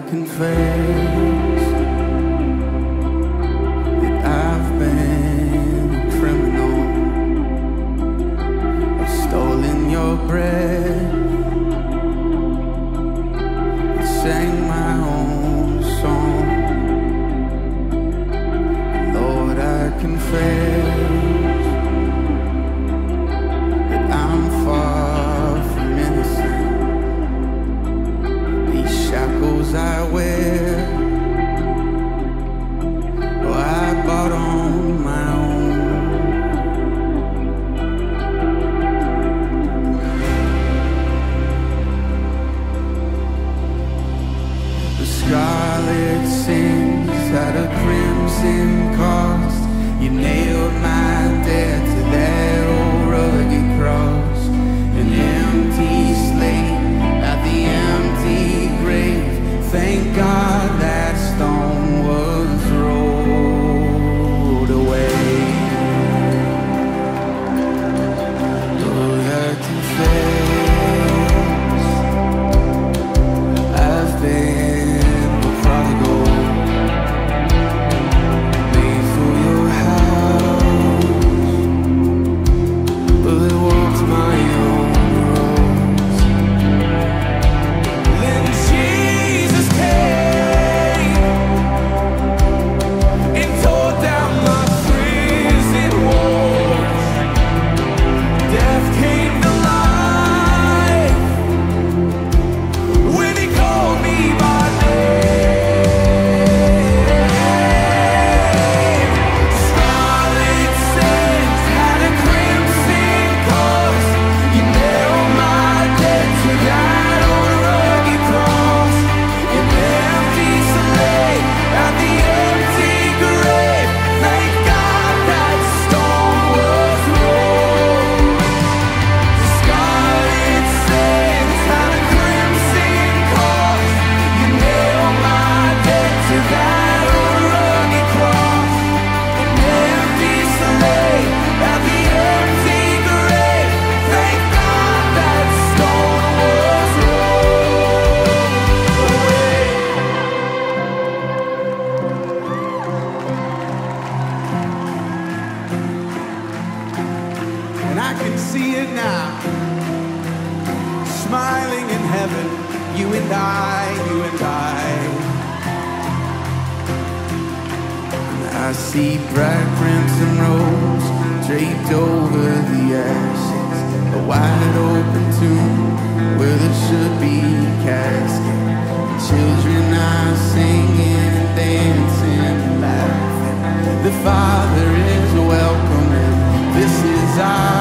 confess that I've been a criminal. I've stolen your breath and sang my own song. Lord, I confess that I'm far from innocent. These shackles I wear, oh, I bought on my own. The scarlet sings at a crimson cost. You nailed my debt to that old rugged cross. An empty slate at the empty grave. Thank God that stone was rolled away. Lord, I confess I've been a prodigal, made for your house, but it walked my own roads. Then Jesus came and tore down my prison walls. Death came to life when he called me by name. Scarlet sands had a crimson cost. You nailed my debt to that old rugged cross. An empty slate at the empty grave. Thank God that stone was rolled. Scarlet sands had a crimson cost. You nailed my debt to that old rugged cross. An empty slate at the empty grave. Thank God that stone was rolled away. And I can see it now, smiling in heaven, you and I. I see bright crimson robes draped over the ashes, a wide open tomb where there should be a casket. Children are singing, dancing, laughing. The Father is welcome, and this is our